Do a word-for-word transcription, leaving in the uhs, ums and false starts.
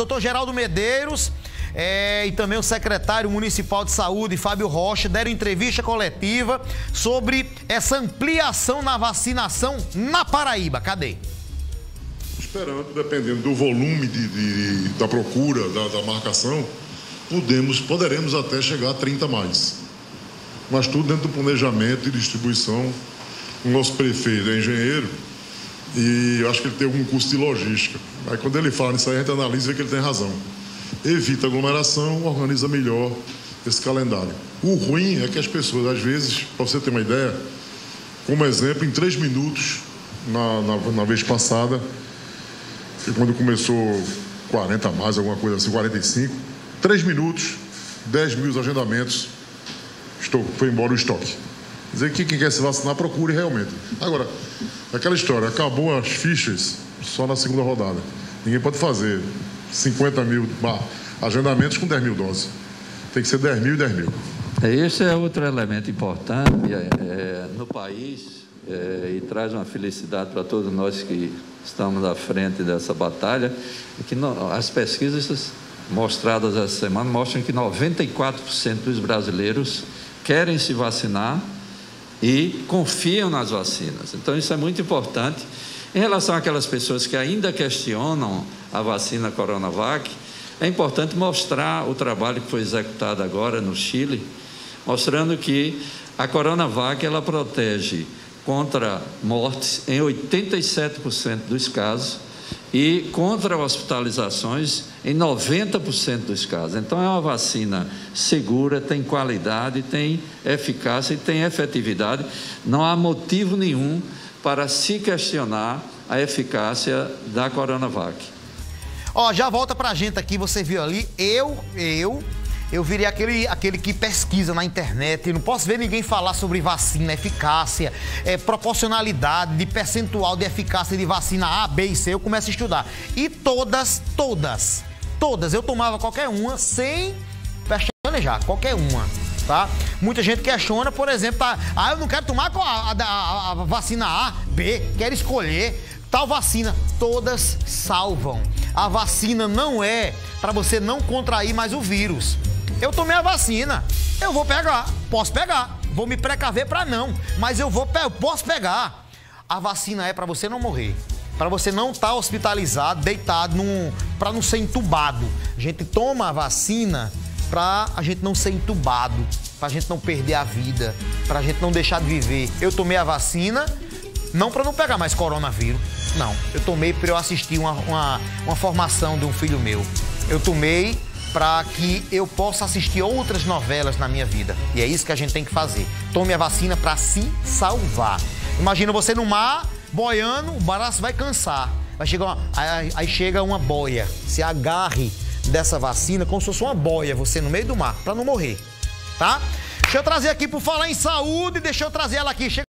doutor Geraldo Medeiros é, e também o secretário municipal de saúde, Fábio Rocha, deram entrevista coletiva sobre essa ampliação na vacinação na Paraíba. Cadê? Esperando, dependendo do volume de, de, da procura, da, da marcação, podemos, poderemos até chegar a trinta mais. Mas tudo dentro do planejamento e distribuição. O nosso prefeito é engenheiro e eu acho que ele tem algum custo de logística. Aí quando ele fala nisso aí, a gente analisa e vê que ele tem razão. Evita aglomeração, organiza melhor esse calendário. O ruim é que as pessoas, às vezes, para você ter uma ideia, como exemplo, em três minutos, na, na, na vez passada, e quando começou quarenta mais, alguma coisa assim, quarenta e cinco, três minutos, dez mil agendamentos, estou, foi embora o estoque. Quer dizer que quem quer se vacinar, procure realmente. Agora, aquela história, acabou as fichas só na segunda rodada. Ninguém pode fazer cinquenta mil bah, agendamentos com dez mil doses. Tem que ser dez mil e dez mil. Esse é outro elemento importante é, é, no país é, e traz uma felicidade para todos nós que estamos à frente dessa batalha, que no, as pesquisas mostradas essa semana mostram que noventa e quatro por cento dos brasileiros querem se vacinar e confiam nas vacinas. Então, isso é muito importante. Em relação àquelas pessoas que ainda questionam a vacina Coronavac, é importante mostrar o trabalho que foi executado agora no Chile, mostrando que a Coronavac ela protege contra mortes em oitenta e sete por cento dos casos e contra hospitalizações em noventa por cento dos casos. Então, é uma vacina segura, tem qualidade, tem eficácia e tem efetividade. Não há motivo nenhum para se questionar a eficácia da Coronavac. Ó, já volta pra gente aqui, você viu ali, eu, eu... Eu virei aquele, aquele que pesquisa na internet, eu não posso ver ninguém falar sobre vacina, eficácia, é, proporcionalidade, de percentual de eficácia de vacina A, B e C, eu começo a estudar. E todas, todas, todas, eu tomava qualquer uma sem planejar, qualquer uma, tá? Muita gente questiona, por exemplo, tá, ah, eu não quero tomar a, a, a, a vacina A, B, quero escolher tal vacina. Todas salvam. A vacina não é para você não contrair mais o vírus. Eu tomei a vacina, eu vou pegar, posso pegar, vou me precaver para não, mas eu vou, eu posso pegar. A vacina é para você não morrer, para você não estar tá hospitalizado, deitado, para não ser entubado. A gente toma a vacina para a gente não ser entubado, para a gente não perder a vida, para a gente não deixar de viver. Eu tomei a vacina não para não pegar mais coronavírus, não. Eu tomei para eu assistir uma, uma, uma formação de um filho meu. Eu tomei para que eu possa assistir outras novelas na minha vida. E é isso que a gente tem que fazer. Tome a vacina para se salvar. Imagina você no mar, boiando, o braço vai cansar. Vai chegar uma, aí, aí chega uma boia. Se agarre dessa vacina como se fosse uma boia, você no meio do mar, para não morrer, tá? Deixa eu trazer aqui, por falar em saúde, deixa eu trazer ela aqui. Chega